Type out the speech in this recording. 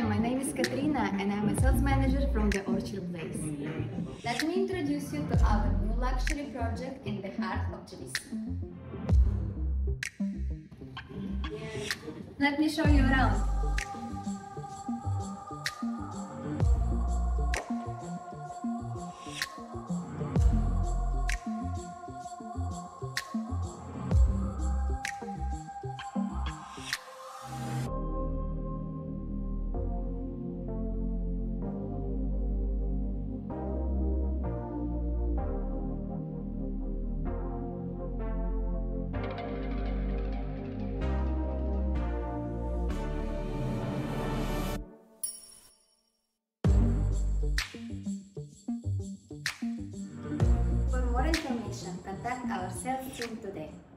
Hi, my name is Katrina and I'm a sales manager from the Orchard Place. Let me introduce you to our new luxury project in the heart of Tbilisi. Let me show you around. For more information, contact our sales team today.